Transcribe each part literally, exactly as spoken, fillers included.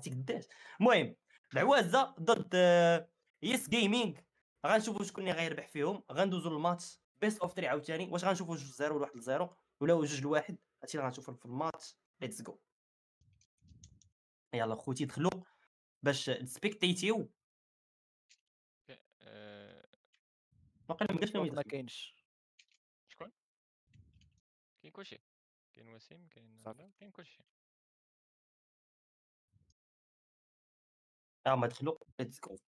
عرفتي قداش. المهم العوازه ضد يس جيمنج، غنشوفوا شكون اللي غيربح فيهم. غندوزو للماتش بيست اوف ثلاثة عاوتاني، واش غنشوفوا جوج صفر ولا واحد صفر ولا جوج لواحد، هادشي اللي غنشوفوا في الماتش. ليتس جو. يلا خوتي دخلوا باش تسبيكتيتيو. آه، واقيلا ما بقاش فيهم ما يدخلوا. كاينش. شكون كاين كلشي، كاين وسيم، كاين صافي. لا، كاين كلشي. ها هما دخلوا. ليتس جو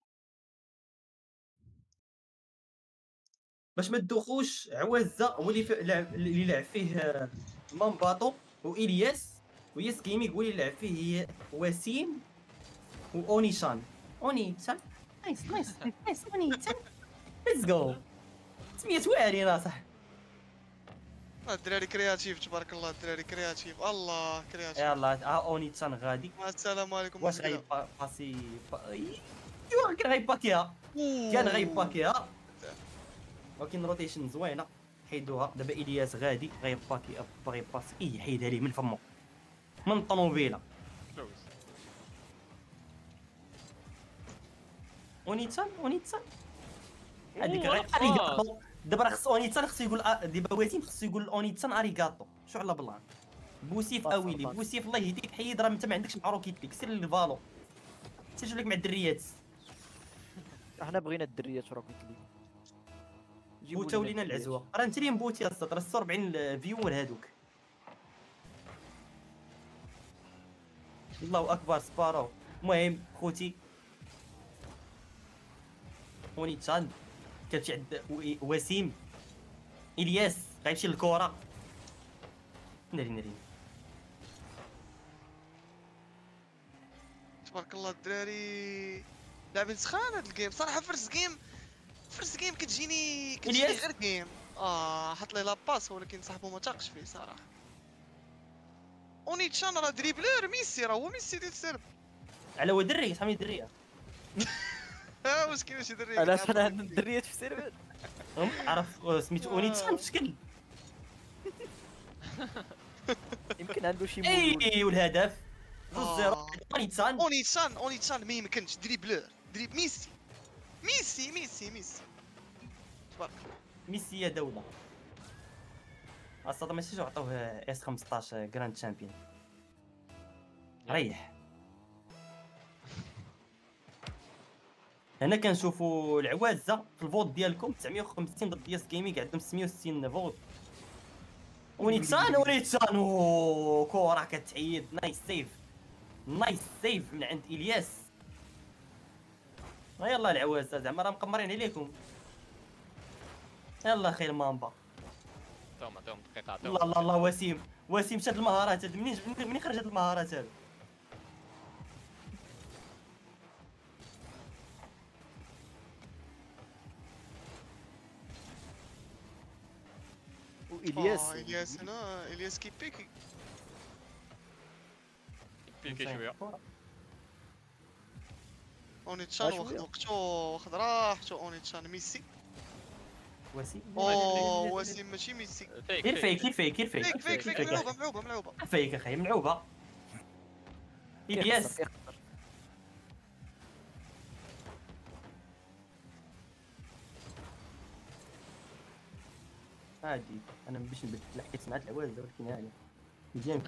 باش ما تدوخوش. عوازه هو اللي في- لعب اللي لعب فيه آه، مامباطو والياس، وياس جيمنج هو اللي لعب فيه هي وسيم واونيشان. اونيشان نايس نايس نايس اونيشان. ليتس جو. سميت واعرين اصاحبي. الدراري كرياتيف تبارك الله، الدراري كرياتيف الله كرياتيف. يلا ها اونيشان غادي. السلام عليكم. واش غيباسي ايوا كان غيباكيها، كان غيباكيها، ولكن روتيشن زوينه حيدوها. دابا الياس غادي غيباكي باغي باسي اي حيدها ليه من فمو من الطوموبيله. فلوس. اونيتسان اونيتسان هذيك أوه، غير رقصة. اريغاتو. دابا راه خص اونيتسان خصو يقول آ- دابا وسيم خصو يقول اونيتسان اريغاتو. شو على بلان بوسيف باص، اويلي باص. بوسيف الله يهديك. حيد راه انت ما عندكش مع روكيت ليك، سير للفالو سير لك مع الدريات. احنا بغينا الدريات روكيت ليغ. جيبوا بوتاو لينا لينا الدريات. العزوه. راه انت اللي مبوتي اصاط. راه ستة وأربعين فيور هادوك. الله اكبر سبارو. المهم خوتي اونيتسان كتمشي عند و- وسيم. الياس غيمشي للكره. ناري ناري تبارك الله الدراري لاعبين سخان هاد الجيم صراحه. فيرست جيم فيرست جيم كتجيني كتجيني إلياس. غير جيم. اه حط لي لاباس ولكن صاحبو ما تاقش فيه صراحه. اونيتشان راه دريبلر ميسي، راه هو ميسي ديال السرب. على هو دري صاحبي دريه. ها واش كاين شي دري علاش كيلعب انا بميسي؟ عندنا الدريات في السيرفر؟ هم عرف آه، سميتو اونيتسان بشكل. يمكن عنده شي مولود. اي والهدف جوج صفر آه. اونيتسان. اونيتشان اونيتشان ما يمكنش دريبلر دريب ميسي ميسي ميسي ميسي تبارك الله. ميسي يا دوله. اصلا ماشي عطوه اس خمسطاش جراند شامبيون. ريح. هنا كنشوفوا العوازه في الفوت ديالكم تسعمية وخمسين ضد ياس جيمنج عندهم ستمية وستين فوت. اونيتسان اونيتسان أوه، كره كتعيد. نايس سيف نايس سيف من عند الياس. ها يلا العوازه زعما راه مقمرين عليكم. يلا خير مامبا. عطيهم عطيهم دقيقة، عطيهم. الله الله الله وسيم وسيم شاد المهارات هاد. منين منين خرج هاد المهارات هاد؟ والياس آه، الياس هنا الياس كيبيكي. بيكي شوية. اونيتشان آه، واخد شوية. وقتو واخد راحتو. اونيتشان ميسي. وسيم اوه وسيم ماشي ميسي. فيك كير فيك كير فيك كير فيك فيك فيك فيك ملعوبه ملعوبه ملعوبه. فيك اخي ملعوبه. الياس كيخسر. عادي انا ما باش نبدل حكيت مع العوازه ولكن يعني مزيان.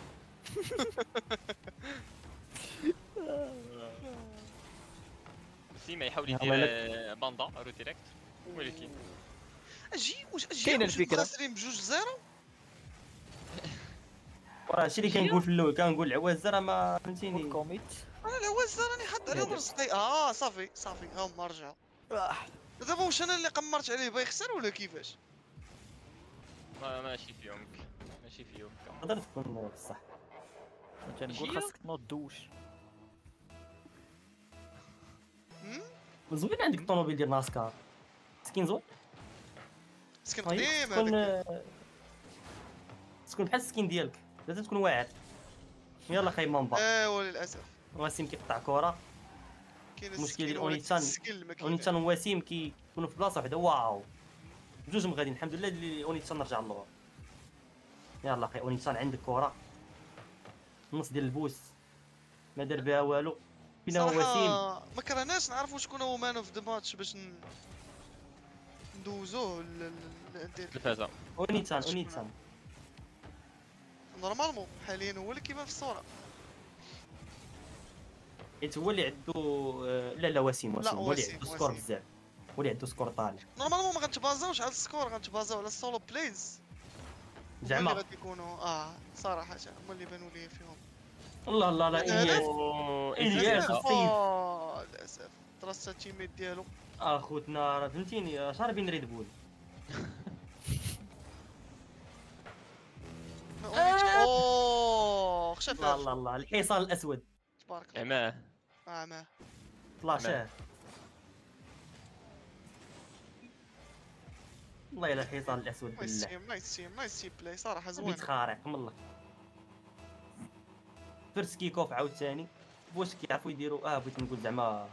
سيما يحاول يلا يدير باندا رو ديريكت، ولكن اجي واش اجي كاينة واش الفكرة. خاسرين بجوج زيرو. راه هادشي اللي كنقول في الاول. كنقول العوازه راه ما فهمتيني. والكوميت. انا العواز راني حاط عليهم رزقي. اه صافي صافي ها هما رجعوا. دابا واش انا اللي قمرت عليه باغي يخسر ولا كيفاش؟ ما ماشي فيهم ماشي فيهم. تقدر تكون بصح. كنت نقول هي؟ خاصك تنوض دوش. هم زوين عندك الطوموبيل ديال ناسكار سكين زوين. مسكين طيب، قديم تكون هذاك. تكون بحال السكين ديالك لازم تكون واعر. يلا خاي مامبا. ايوا للاسف وسيم كيقطع كره. كاين المشكل السكين ديال ولكن اونيتشان السكيل ما كاينش. اونيتشان ووسيم كيكونوا في بلاصه وحده. واو بجوج مغادين الحمد لله اللي اونيتشان رجع للور. يلا اخي اونيتشان عندك كره النص ديال البوس. ما دار بها والو. فين هو وسيم؟ صراحه ما كرهناش نعرفوا شكون هو مان اوف ذا ماتش باش ن- ندوزوه ل- ل- ل- ندير التلفازه. اونيتان اونيتان. نورمالمون حاليا هو اللي كيبان في الصوره. حيت هو اللي عنده آه، لا لا وسيم لا، وسيم هو اللي وسيم، عنده سكور وسيم. بزاف. هو اللي عنده سكور طالع. نورمالمون ما غنتبازاوش على السكور، غنتبازاو على السولو بلايز. هما اللي زعما غادي يكونوا اه صراحه هما اللي بانوا لي فيهم. الله الله لا هذا إلياس. اوه إلياس. إلياس. السيف. آه، للاسف ترسا التيميت ديالو. اخوتنا راه فهمتيني راه شاربين ريد بول. اوه شاف الله الله الله الحصان الاسود تبارك الله. عماه. اه ما فلاشاه. والله الا الحصان الاسود نايس بالله. تيم نايس تيم نايس تيم بلاي صراحه بيت زوين. خارق من الله. فيرست كيك اوف عاوتاني. واش كيعرفوا يديروا اه بغيت نقول زعما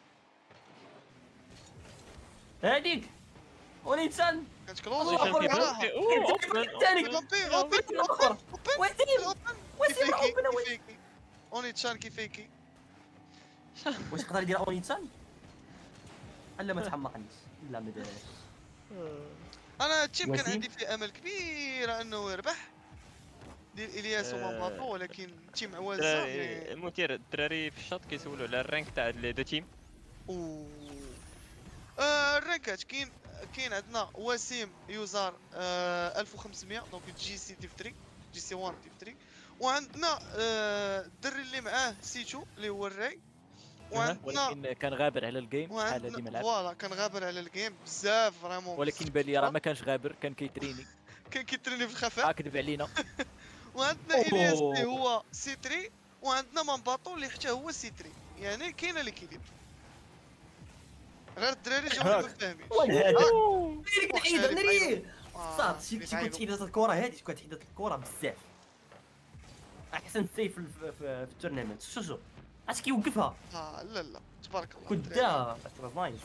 هاديك اونيتان. كانت كلوز الله أكبر. صراحه. ثاني اوبن اوبن الاخر وسيم اوبن وسيم كيفيكي اوبن وين. كيفيكي اوني تشان كيفيكي. واش يقدر يدير اونيتان؟ لا ما تحمقنيش لا ما دارش. انا التيم كان وسيم؟ عندي فيه امل كبير انه يربح ديال الياس ومامباطو، ولكن التيم عوازه الدراري المثير الدراري في الشاط كيسولوا على الرانك تاع لي دو تيم. اوه آه، الرانكات كاين كاين عندنا وسيم يوزار آه ألف وخمسمية دونك جي سي تيف ثلاثة جي سي واحد تيف ثلاثة، وعندنا آه الدري اللي معاه سيتو اللي هو الراي، وعندنا ولكن كان غابر على الجيم شحال هادي ما وعندنا لعب. فوالا كان غابر على الجيم بزاف فريمون. ولكن بان لي راه ما كانش غابر، كان كيتريني. كان كيتريني في الخفاء. اه كذب علينا. وعندنا الياس اللي هو سي ثلاثة، وعندنا مامباطو اللي حتى هو سي ثلاثة، يعني كاينه ليكيليبر. غير الدراري جاو ما فاهمينش. هذا واخا حيد اللي ناري آه، صافي شي اللي شي كنت تعاينوا. حيدات الكره هادي كنت حيدات الكره بزاف. احسن سيف في في, في, في التورنمنت. شو شو اش كيوقفها اه لا لا تبارك الله كنت الدراري. دا نايس.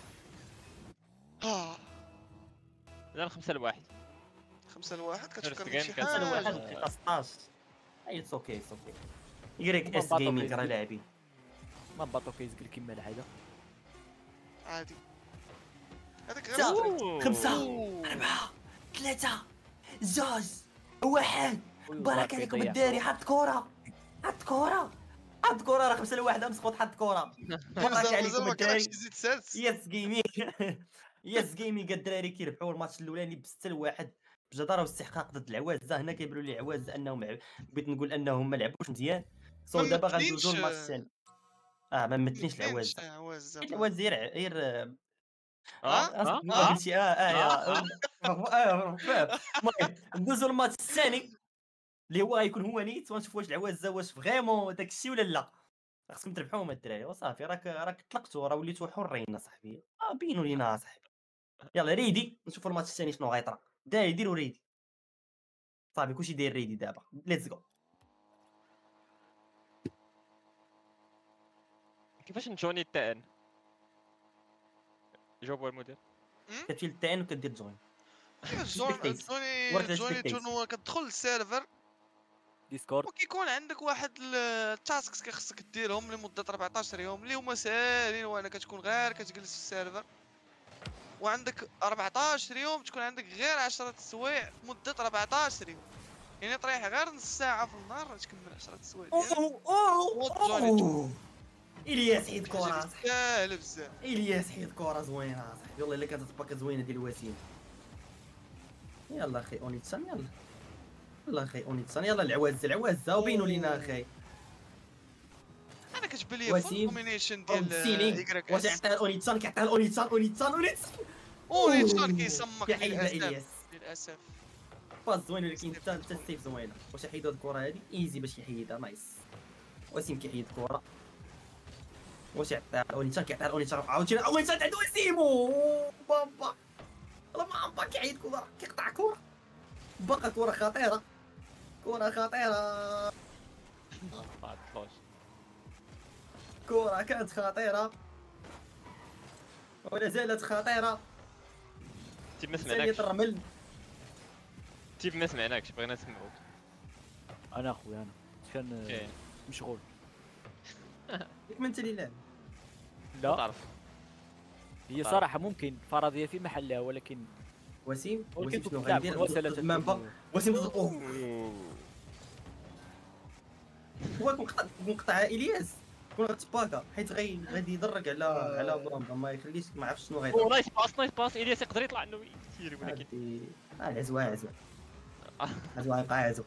اه اذا خمسة لواحد. خمسة لواحد كتفكرني First بشي game كان سنه واحد حاجه. دقيقه ستاش. اي اتس اوكي اتس اوكي. يقريك اس مامباطو جيمنج كيزقل. راه لاعبين. ما باطو كيزقل كيما العاده. عادي هذاك غير لا. ستريك. خمسة أوه. أربعة ثلاثة زوج واحد. بارك عليكم يضيع. الداري حط كرة حط كرة حط كرة راه خمسة لواحد مسقط حط كرة. بارك مازال عليكم مازال ما كرهتش الداري. يزيد سادس. يس جيمنج يس جيمنج الدراري كيربحوا الماتش الاولاني ب ستة لواحد بجداره واستحقاق ضد العوازه. هنا كيبانوا لي عوازه انهم عب- بغيت نقول انهم ما لعبوش مزيان. سو ما دابا ممثلينش- غندوزو الماتش الثاني. اه ما ممثلينش العوازه. عواز حيت زعما. العواز غير غير اه ها؟ اه ما اه قلتي اه اه يا اه فاهم. المهم ندوزو الماتش الثاني اللي هو غيكون هو نيت ونشوف واش العوازه واش فريمون داك الشيء ولا لا. خاصكم تربحوهم الدراري وصافي. راك راك طلقتوا راه وليتوا حرين اصاحبي. اه بينوا لينا اصاحبي. يلا ريدي نشوفوا الماتش الثاني شنو غيطرا. داير ديروا ريدي صافي كلشي داير ريدي دابا ليتس جو. كيفاش نجوني التان؟ جاوبوا المدير. كتمشي للتان وكدير جوين. جون Spectate. جوني ورث جوني spectate. تورنوا كتدخل للسيرفر ديسكورد. وكيكون عندك واحد التاسكس كيخصك ديرهم لمده أربعطاش يوم اللي هما ساهلين، وانا كتكون غير كتجلس في السيرفر وعندك أربعطاش يوم تكون عندك غير عشرة سوايع مده أربعطاش يوم، يعني طريح غير نص ساعه في النهار تكمل عشرة سوايع ديالك. اوه اوه وتجوني اوه الياس حيد كره حاجة صاحبي. ساهله بزاف. الياس حيد كره زوينه صاحبي. والله الا كانت الباكه زوينه ديال الوسيم. يلا اخي اونيتسان يلا يلا اخي اونيتسان يلا العوازه العوازه وبينوا لينا اخي. انا كتبان لي فول وسيم كومبينيشن فروم ديال سيلينغ. إيكغيك واش إس. يعطيها الاونيتسان كيعطيها الاونيتسان اونيتسان اونيتسان اونيتسان كيسمك كيحيد للاسف الياس. للاسف. باس زوين ولكن حتى حتى السيف زوينه. واش يحيد هاد الكره هادي ايزي باش يحيدها نايس. وسيم كيحيد الكره. واش يعطيها الاونيتسان كيعطيها الاونيتسان عاوتاني الاونيتسان عنده وسيم بابا. والله ما با كيعيد كره كيقطع كره. باقا كره خطيره كره خطيره ما عطلوش. كره كانت خطيره ولا زالت خطيره. تيب ما ثانية سمعناكش. الرمل. تيب ما سمعناكش بغينا نسمعوك. انا اخويا انا كان اوكي. مشغول. ياك ما انت اللي لاعب. ما لا تعرف هي طيب. صراحه ممكن فرضيه في محلها، ولكن وسيم ولكن وسيم شنو تلعب غندير هو ضد ثلاثه مامبا. وسيم ضد اوه هو كنقطع كنقطع الياس كون غتباكا حيت غي غادي يضرك على على مامبا ما يخليش ما عرفتش شنو او غيدير. نايس باس نايس باس الياس يقدر يطلع انه يسيري ولكن هادي اه العزوه عزوه عزوه غيبقى عزوه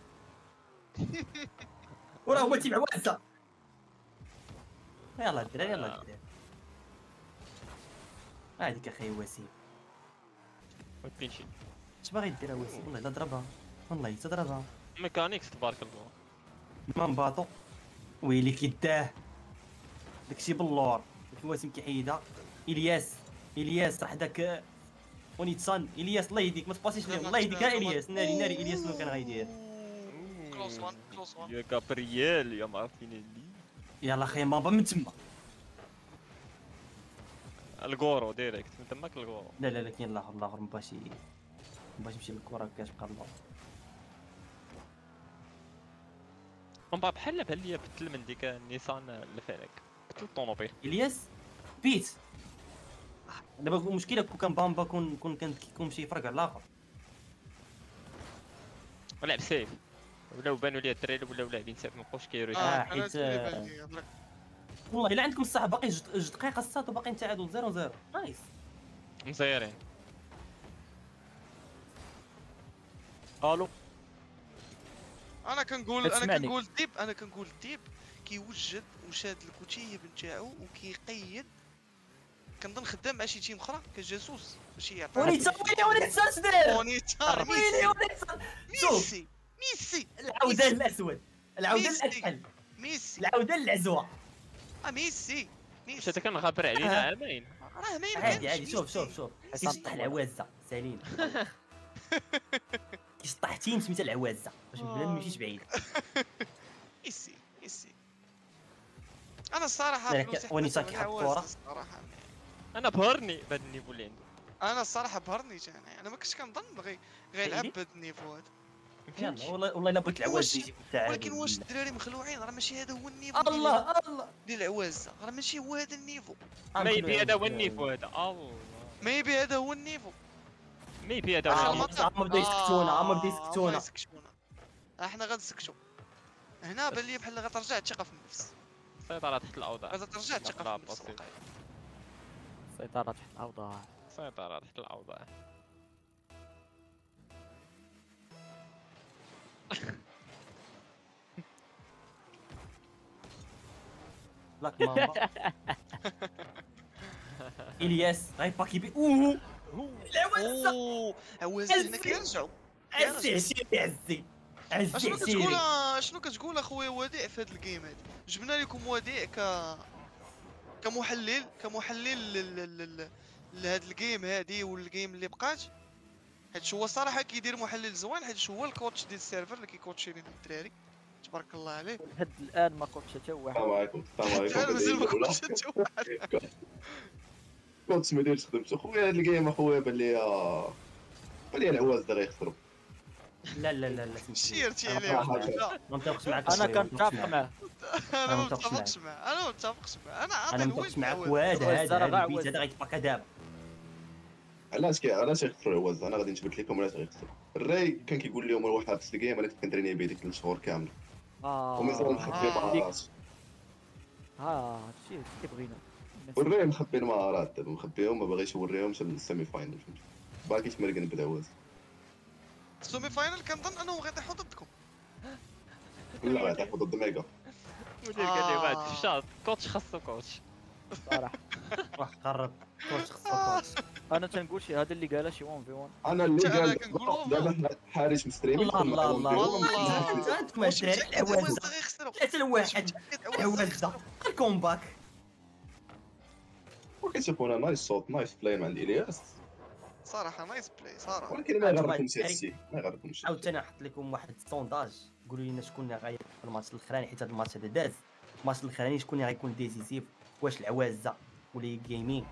وراه هو تيم عوازه. يلاه الدراري يلاه الدراري هاديك اخي وسيم ما كاينش اش باغي دير وسيم والله الا ضربها والله تضربها ميكانيكس تبارك الله. مامباطو ويلي كيداه داكشي باللور ولكن وسيم كيحيدها. الياس الياس راح داك ونيتسان الياس الله يهديك ما تباسيش ليه الله يهديك يا الياس ناري ناري الياس شنو كان غيدير. كلوز وان كلوز وان. يا كابرييل يا مارتينيلي يلا خي مامبا من تما. الغورو ديريكت من تماك الغورو. لا لا لا كاين الاخر الاخر مباشي مباشي يمشي للكره كتبقى اللور. من بعد بحال بحال ليا بدل من ديك النيسان الفارق بدل الطوموبيل. الياس بيت دابا المشكله كون كان بامبا كون كون كان كيكون شي فرق على الاخر. ولعب سيف ولاو بانوا لي الدراري ولاو لاعبين سيف مابقاوش كيروشوا. آه، اه حيت، حيت والله الا عندكم الصح باقي جوج جوج دقائق الصاد وباقيين تعادل صفر صفر نايس. مزيرين. الو انا كنقول انا كتسمعني؟ كنقول ديب انا كنقول ديب كيوجد وشاد الكتيب نتاعو وكيقيد. كنظن خدام مع شي تيم اخرى كجاسوس باش يعطي ونيتسان ويلي ونيتسان اش داير مونيتار ويلي ميسي ونيتسان شوف ميسي ميسي العوده الاسود العوده ميسي. الاكحل ميسي العوده العزوه. اه ميسي واش ميسي هذا كان غابر علينا عامين. راه ما عادي يمكنش عادي شوف ميسي. شوف شوف ميسي. كيشطح العوازه سالين كيشطح تيم سميتها العوازه باش بلا ما يمشيش بعيد. ميسي ميسي انا الصراحه لا، فلوسي وين حطيتها يساك من يحط عواز كرة. الصراحه. انا بهرني بهذا النيفو اللي عنده. انا الصراحه بهرني جاني انا ما كنتش كنظن غي غيلعب سيدي؟ بهذا النيفو هذا. يلا والله والله الا بغيت العواز واش- يجيب التعادل. ولكن واش الدراري مخلوعين راه ماشي هذا هو النيفو الله الله ديال العوازه راه ماشي هو هذا النيفو. ما يبي هذا هو النيفو هذا الله. ما يبي هذا هو النيفو. ما يبي هذا آه، هو ما- النيفو. ما بدا يسكتونا، آه، ما بدا يسكتونا. ما يسكتونا. احنا غنسكتوا هنا بان لي بحال غترجع الثقه في النفس. سيطرة تحت الاوضاع. غترجع الثقه لا، في النفس. بسيط. واقيلا. سيطرة تحت الاوضاع. سيطرة تحت الاوضاع. بلاك مامبا الياس غيباكي بي اوه العوازه اوه عواز ألفي. هنا كيرجعوا. عزي عزي عزي عزي اشنو كتقول عزي اشنو كتقول اخويا وديع في هذا الجيم هذا؟ جبنا لكم وديع ك كمحلل كمحلل لل- لل- لل- لهاد الجيم هادي والجيم اللي بقات. حيت هو الصراحه كيدير محلل زوين حيت هو الكوتش ديال السيرفر اللي كيكوتشي لينا الدراري تبارك الله عليه. لحد الان ما كنتش حتى واحد. السلام عليكم السلام حتى انا عليكم مازال ما الأولى. كنتش حتى واحد. كنت ما دايرش خدمت خويا هاد الجيم اخويا بان لي بان لي العواز دا غيخسروا. لا لا لا لا سميتو. شيرتي أنا عليهم صراحة. لا ما متفقش معاك انا أخويا، ما كنتفق متفقش معاك. معاه. انا ما متفقش متفقش معاه انا ما متفقش معاه انا عاطي انا الويل متفقش معاك العواز. وهذا عواز هذا راه هذا البيت عواز. هذا غيتبقى دابا. علاش كي علاش غيخسروا العواز انا غادي نثبت لكم علاش غيخسروا. الراي كان كيقول لهم واحد في الجيم انا كنت كنتريني به ديك ثلاث شهور كامله اه ومازال مخبي آه. مهارات. ها هادشي اللي بغينا. والراي مخبي المهارات دابا مخبيهم ما باغيش يوريهم حتى للسيمي فاينل فهمتي باقي تمرقن بالعواز. السومي فاينل كنظن انهم غيطيحوا ضدكم. لا غيطيحوا ضد ميغا. مدير قال لي واحد آه. في الشاط كوتش خاصو كوتش. صراحه روح قرب كوش خصك كوش. انا تنقول شي هذا اللي قالها شي واحد في واحد. انا اللي أنا قال كنقول والله. دابا حارس مستريمي الله الله الله والله. انتم واش الدراري متأكد عواز العوازه غيخسروا؟ ثلاثة لواحد العوازه الكومباك. وكيشوفونا نايس صوت نايس بلاي مع الياس صراحه نايس بلاي صراحه. ولكن ما أنتم يغركمش الدراري. هادشي ما يغركمش. عاوتاني نحط لكم واحد السونداج قولوا لنا شكون اللي غايب في الماتش الاخراني حيت هذا الماتش هذا داز. الماتش الاخراني شكون اللي غيكون ديسيسيف واش العوازه ولا جيمين.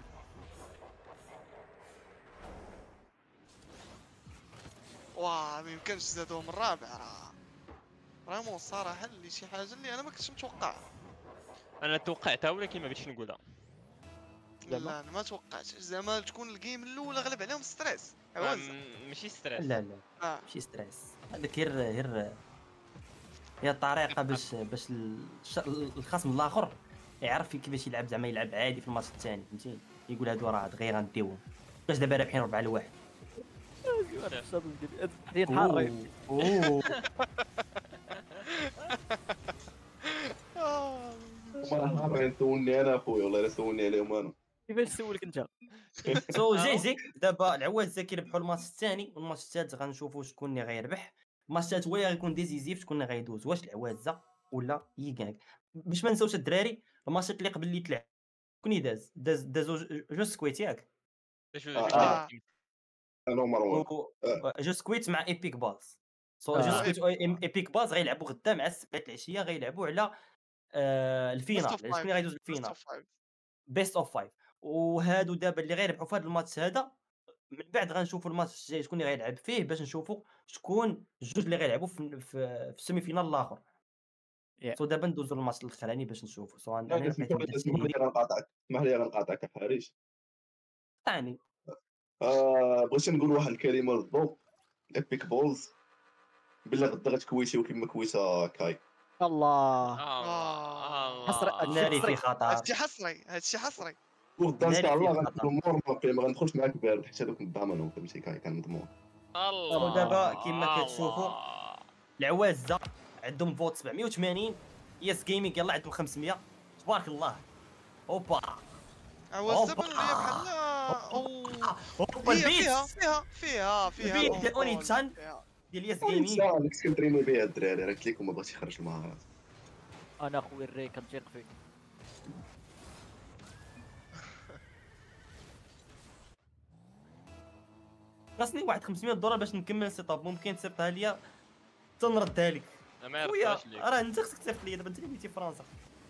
واه ما يمكنش زادوهم الرابع راه فريمون الصراحه اللي شي حاجه اللي انا ما كنتش متوقعها. انا توقعتها ولكن ما بغيتش نقولها. زعما؟ لا انا ما توقعتش زعما تكون الجيم الاولى غلب عليهم ستريس ما- عوز م- ماشي ستريس. لا لا اه ماشي ستريس، هذاك غير غير هي الطريقه باش باش الش- الخصم الاخر يعرف كيفاش يلعب، زعما يلعب عادي في الماتش الثاني فهمتي، يقول هادو راه دغيا غنديوهم باش دابا رابحين أربعة لواحد. حدين حارين. اوه آه. ما عارفين سولني انا اخويا والله الا سولني عليهم انا. كيفاش سولك انت؟ سو جي جي دابا العواز كيربحوا الماتش الثاني والماتش الثالث غنشوفوا شكون اللي غيربح. الماتش الثالث هو اللي غيكون ديزيزيف، شكون اللي غيدوز، واش العوازه ولا ييغانغ. باش ما نساوش الدراري الماتشات اللي قبل اللي تلعب شكون اللي داز داز دازو جو سكويت ياك، باش آه، باش آه. تيم. انا مروان. و- جو سكويت مع ايبيك باز. سو آه. جو سكويت ايبيك باز غيلعبوا غدا مع السبعة العشيه، غيلعبوا على آه، الفينال، Best of شكون اللي five. غيدوز Best الفينال of five. بيست اوف فايف. وهادو دابا اللي غيربحوا في هذا الماتش هذا من بعد غنشوفوا الماتش الجاي شكون اللي غيلعب فيه باش نشوفوا شكون الجوج اللي غيلعبوا في في, في السيمي فينال الاخر. Yeah. سو دابا ندوزو للماتش الاخراني باش نشوفوا سو انا لا، اسمح بقيت لي اسمح لي غنقاطعك اسمح لي غنقاطعك حارس. ثاني. آه بغيت نقول واحد الكلمه للضوء. ايبيك بولز بالله غدا غتكويسيو كيما كويسه كاي. الله. آه. حسرة. الله. ناري في خطر، هادشي حصري هادشي حصري وغدا ان ناري شاء في الله خطر. غندخلو نورمال، ما غندخلش معاك بارد حيت هذوك الضامن فهمتي كاي كان مضمون. الله. ودابا كيما كتشوفوا الله. العوازه عندهم فوت سبعمية وثمانين، يس جيمنج يلاه عندهم خمسمية. تبارك الله. اوبا عواز أوبا. دابا ولا بحال اوه اوبا هي فيها البيت فيها فيها فيها البيت أوه، ديال أوني أوه، تشان. فيها. ديال يس جيمنج جيمنج. داك كنتريني بها الدراري، راه قلت لكم ما بغيتش يخرج المهارات. انا خويا الري كنتيق فيك. خاصني واحد خمسمية دولار باش نكمل السيت اب، ممكن تصيفطها ليا حتى نردها لك. أنا ما خويا عرفتهاش ليك. راه انت خصك تصيفط ليا دابا، انت اللي بغيتي فرنسا.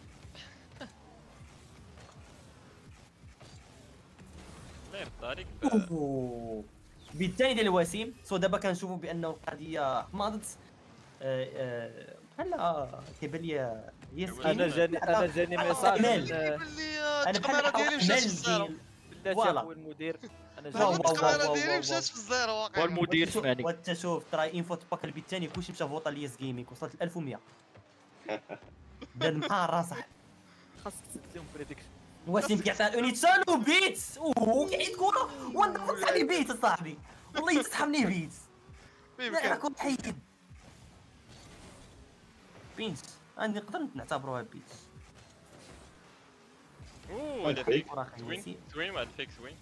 الله يرضى عليك. اوه البيت الثاني ديال وسيم. سو دابا كنشوفوا بانه القضيه حماضت. آه، آه، بحال كيبان لي يس أنا انا جيمنج. جاني انا جاني ميساج أمل. من باللي انا الكاميرا بحال ديالي مشات في احمل الزيرو ديال بلاتي فوالا. اخويا المدير. انا واو، واو، جاني واو، الكاميرا واو، ديالي واو. مشات في الزيرو واقع والمدير شوف- سمعني. وانت شوف ترى انفو باك البيت الثاني كلشي مشى فوطا ليس جيمنج، وصلت ل ألف ومية. داد محار صح. خاصك تسد لهم بريديكشن. وسيم كيعطيها الاونيتشان وبيت اوه كيعيد كره وانت تصحني بيت اصاحبي، والله تسحبني بيت. ما لا يمكن كنت حيد بينت عندي نقدر نعتبروها بيت. اوه هذا فيك كره خايبة. زوين زوين واحد فيك زوين.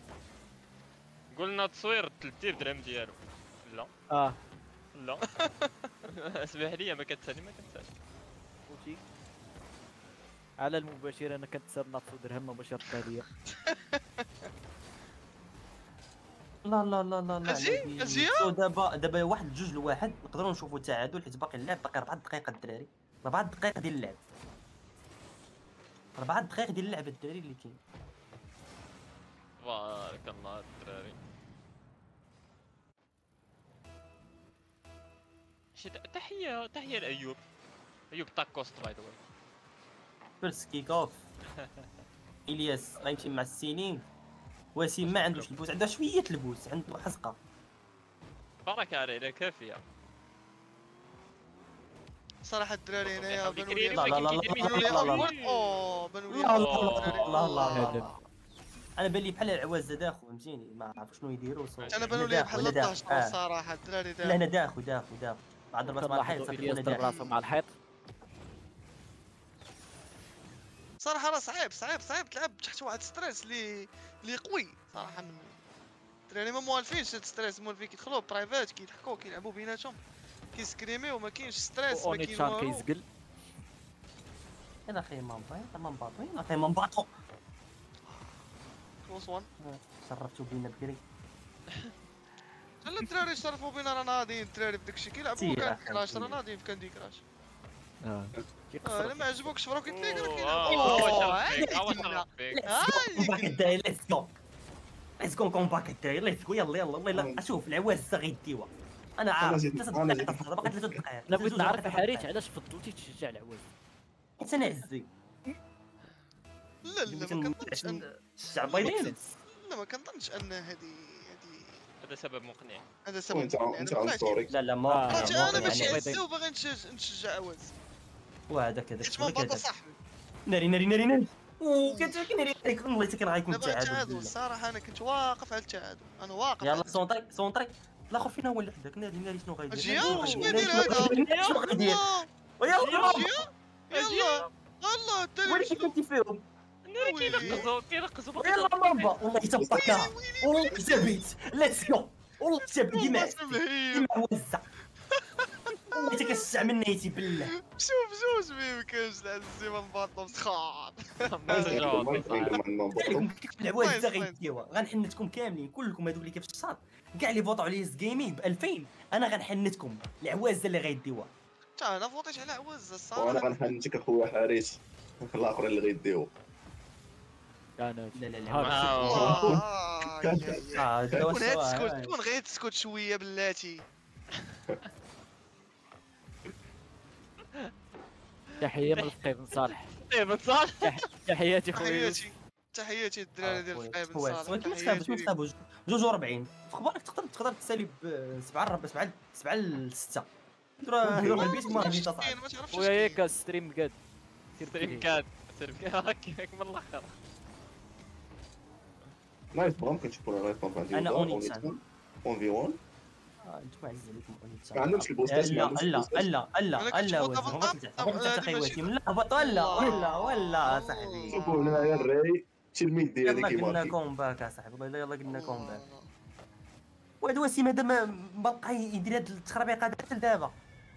قلنا تصوير تلتي بدرهم ديالو. لا اه لا. اسمح لي ما كتسالي ما كتسالي. خوتي على المباشر انا كنتساب ناطو درهم مباشرة ليا. لا لا لا لا لا أجي؟ على أجي؟ سو دابا دابا واحد جوج لواحد نقدروا نشوفوا تعادل حيت باقي اللعب باقي أربعة دقائق الدراري، أربعة دقائق ديال اللعب، أربعة دقائق ديال اللعب الدراري اللي كاين. تبارك الله الدراري. شي تحيه تحيه لايوب. ايوب تاكوست باي ذا واي. فيرست كيك اوف. الياس غيمشي مع السينين. وسيم ما عندوش البوس، عنده شويه البوس، عنده حزقه. بركه عليه كافيه. صراحه الدراري هنايا يحاول بانوا يكري لي لا لا لا بانوا لي لا لا لا. اول اوه بانوا لي لا أول لا الدراري. لا لا هذا. لا. انا بان لي بحال العواز داخل فهمتيني، ما عرف شنو يديروا. انا بانوا لي بحال الطاش آه. الصراحه الدراري لا داخل انا داخل داخل داخل بعد ضربات مع الحيط كنلاحظوا صافي الياس انا ضرب داخل. راسو مع الحيط. صراحه راه صعيب صعيب صعيب تلعب تحت واحد ستريس اللي اللي قوي صراحه. من الدراري ما موالفينش هاد ستريس، موالفين كيدخلوا برايفات كيضحكوا كيلعبوا بيناتهم كيسكريميو ما كاينش ستريس ما اوني كاين تشان والو. كيزقل. انا اخي مامبا مامباطو انا اخي مامباطو كلوس وان شرفتو بينا بكري. خلي الدراري يشرفوا بينا راه ناضيين الدراري بداك الشيء كيلعبوا سير كان أخي، كراش راه سير. ناضيين في كاندي كراش. اه اه كيقصر. الا ما عجبوكش فراو كيتليك راه اه كيلعبوا. هو أوه، شرف فيك هاي هو اللي شرف فيك. كومباك الداير ليتس جو ليتس جو كومباك الداير ليتس جو يلا يلا والله لا شوف العواز غيديوها. انا عارف زيد- ثلاثة أنا دقائق زيد. باقي ثلاثة دقائق. انا بغيت نعرف حريت علاش فضلتي تشجع العواز. حيت انا عزي لا لا ما كنظنش ان الشعب البيضاء. لا ما كنظنش ان هذه هذه هذا سبب مقنع. هذا سبب وانت مقنع. انت أنا بطبيعتي- عنصري. لا لا ما آه، بطبيعتي يعني انا ماشي يعني- عزة وباغي نشجع نشجع عواز. وهذاك هذاك حيت مونباطو صاحبي. ناري ناري ناري ناري وكتاكل ناري عليك والله تكره غيكون دابا التعادل التعادل. الصراحه انا كنت واقف على التعادل انا واقف يلا على سونطري سونطري الاخر فينا هو اللي حداك ناري ناري شنو غيدير اجي ناري شنو شنو يدير غيدير؟ هذا ناري شنو غيدير الله ويلا اجي يلا الله التالي ولكن شنو كنتي فيهم ناري ويلي. كيرقصوا كيرقصوا يلا مامبا والله تبقى والله تبيت ليتس جو والله تبيت ديما والله عزتي تمهيب ديما وزع والله تكسع من نيتي بالله شوف جوج ما يمكنش العزي مونباطو مسخار ما رجعوا ما يفهم مع المنبوط. العواز نايس، تا نايس. غيديوها غنحنتكم كاملين كلكم هذوك اللي كيف الشاط كاع اللي فوطوا على يس جيمنج ب ألفين انا غنحنتكم العواز اللي غيديوها تا انا فوتيت على عواز وانا الصراحه غنحنتك اخويا حارس الاخرين اللي غيديو. كانت لا لا لا هذا. واو. آه، يا- يا. اه دابا كون هاد شو- تسكت آه. كون غير تسكت شويه بلاتي. تحيه من الفقيه بن صالح. ايه بتصالح. تحياتي خويا. تحياتي تحياتي الدراري ديال الفقيه بن كويس صالح. ولكن ما تخافش تحياتي ما ليكم. تخافوش جوج وربعين في اخبارك تقدر تقدر تسالي ب سبعة الربع سبعة سبعة لستة نروح نروح البيت ما غاديش كاين، تصعد ما تعرفش خويا ياك ستريم قاد. ستريم كات ستريم كات هكاك من الاخر. نايس بغا ممكن تشوفونا نايس بغا عندي أنا وضع، أونيتسان. ون في ون. آه، انتم عزيز عليكم أونيتسان. ما عندهمش البوستات، ما لا عندهمش لا البوستات. لا لا أنا كنت لا بوطا وزن بطا- هبط لتحت هبط آه، لتحت هذه اخي ماشي- وسيم لا هبط ولا ولا ولا الله. صاحبي شوفوا هنايا الراي التلميذ ديالي يلا قلنا كيماركي. كومباك اصاحبي والله يلا قلنا كومباك الله. وهذا وسيم هذا ما ما بقى يدير هاد التخربيقه حتى لدابا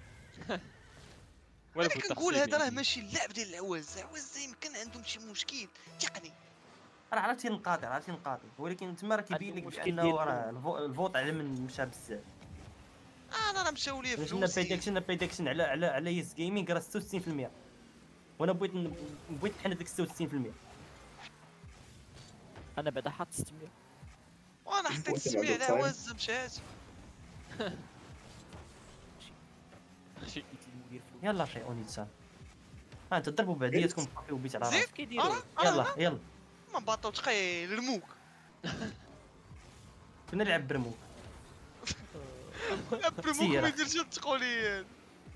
ولا انا بغيت كنقول تخصيص هذا راه يعني. ماشي اللعب ديال العواز العواز يمكن عندهم شي مشكل تقني. راه عرفتي نقاطع عرفتي نقاطع ولكن تما راه كيبين لك المشكل بانه ديالهم. راه الفو- الفوت على من مشى بزاف انا راه مشاو لي شفنا فلوسي. بريدكشن بريدكشن على على على يس جيمنج راه ستة وستين بالمية وانا بغيت ن- بغيت نحن ديك ستة وستين بالمية انا بعدا حاط ستمية. وانا حطيت وأنت السميع عندك على تايم؟ عواز مشات. شي قلت للمدير فلوس. يلا شي اونيتسان ها انت ضربوا بعدياتكم بقيو بيت على زيد راسك كيديروا؟ أرى- أرى يلا هنا يلا ما باطو ثقيل رموك. كنا نلعب برموك برموك سيرة. ما يديرش هاد التقوليات.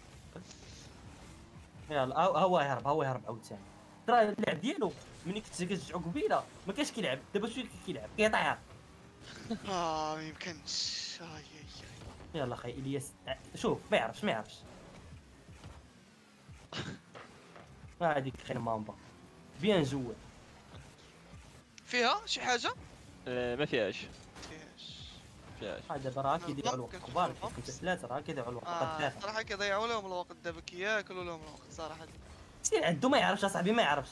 يلا ها ها هو يهرب ها هو يهرب عاوتاني ترى اللعب ديالو ملي كنت كتشجعو قبيله ما كانش كيلعب دابا شويه كيلعب كيطير اه ما يمكنش. اي اي اي. يلا اخي الياس شوف ما يعرفش ما يعرفش هذيك خير مامبا بيان جوا فيها شي حاجه؟ آه، ما فيهاش فيهاش. فيهاش. هذا دابا راه كيضيعوا الضم، الوقت كنخرج كبار الضم. كيف ثلاثه راه كيضيعوا الوقت آه ثلاثه صراحه كيضيعوا لهم الوقت دابا كياكلوا لهم الوقت صراحه. سير عنده ما يعرفش اصاحبي ما يعرفش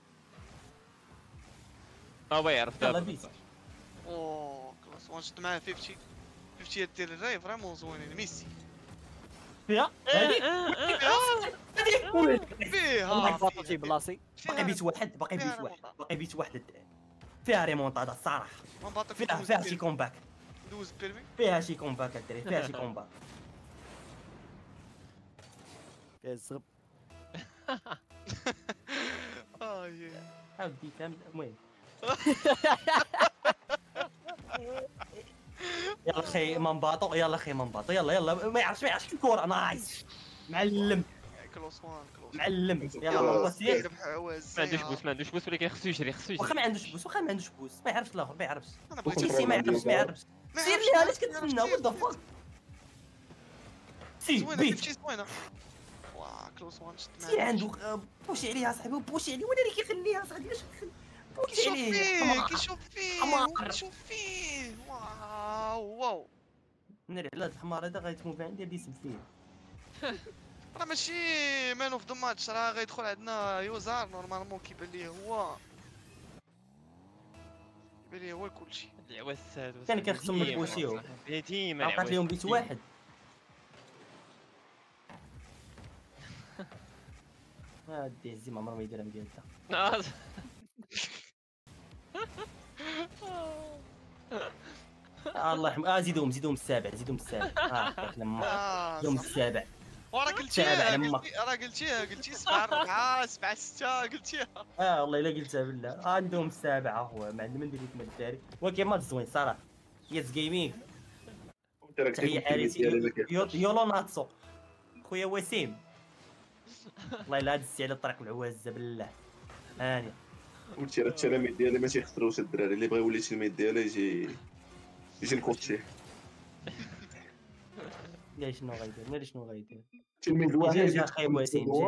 هو يعرف يلا دابا. بيت. اوه كلاس وان شفت معاه خمسين خمسين ديال الراي فريمون زوينين ميسي. فيها هذيك هذيك فيها والله باطو تي بلاصي. باقي بيت واحد باقي فيها بيت واحد ريمونتادا. باقي بيت واحد فيها ريمونتادا الصراحه ما باطل فيها فيها شي كومباك دوز بيرمي. فيها شي كومباك الدري فيها شي كومباك فيها الزغب. اه يا عاودي فهمت المهم يلا خي مامباطو يلا خي مامباطو يلا يلا ما يعرفش ما يعرفش الكورة نايس معلم كلوس وان كلوس معلم يلا خلاص. مامبا سير ربح عواز ما عندوش بوس ما عندوش بوس ولكن خصو يجري خصو واخا يجري. ما عندوش بوس واخا ما عندوش بوس ما يعرفش الاخر ما يعرفش انا بغيت سي سي ما يعرفش ما يعرفش ما سير يعرفش، لي ما علاش يعرفش، كتسنى وات ذا فاك سي زوينه بيت كيفاش زوينه. واه كلوس وان شفت سير معاه. عنده آه، بوشي عليها صاحبي بوشي عليه وانا اللي كيخليها صاحبي اش كيخلي بوشي كيشوف عليه فيه حمار. كيشوف فيه حمار. كيشوف فيه واو واو. ناري على هاد الحمار هذا غيتموت عندي غادي يسب فيه راه ماشي مان اوف ذا ماتش راه غيدخل عندنا يوزار نورمالمون كيبان ليه هو كيبان ليه هو كلشي. العواز ساد كان كنخصهم نبوسيو. ديما عقلت لهم بيت واحد هادي عزي ما عمره ما يديرها مديالتا واحد. آه الله يرحم اه زيدهم زيدهم السابع زيدهم السابع اه ياك لما اه زيدهم صح. السابع وراه تعال على قلتيها امك. قلتي راه قلتيها قلتي سبعة أربعة سبعة ستة قلتيها. اه والله الا قلتها بالله عندهم السابعه خويا ما عندنا ما ندير لكم الدراري ولكن ماتش زوين صراحه. يس جيمنج انت راك تحيه تقول الكلمه حارسي ديالي ما يو- كيخسرش. يولو ناتسو خويا وسيم. والله الا دزتي على طريق العوازه بالله هانيه. قلتي راه التلاميذ ديالي ما تيخسروش الدراري اللي بغى يولي تلميذ ديالي يجي يجي نكوتشيه. لا شنو غيدير لا شنو غيدير. تلميذ واحد جا جا يدخل خاي وسيم هو. جا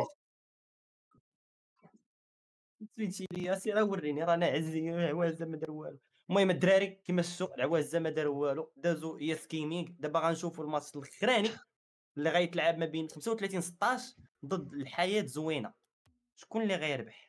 سميتي لي سير وريني رانا عزي عوازه ما دار والو. المهم الدراري كيما شفتوا العوازه ما داروا والو دازوا يس جيمنج. دابا غنشوفوا الماتش الاخراني اللي غيتلعب ما بين خمسة وثلاثين ستاش ضد الحياه زوينه. شكون اللي غيربح؟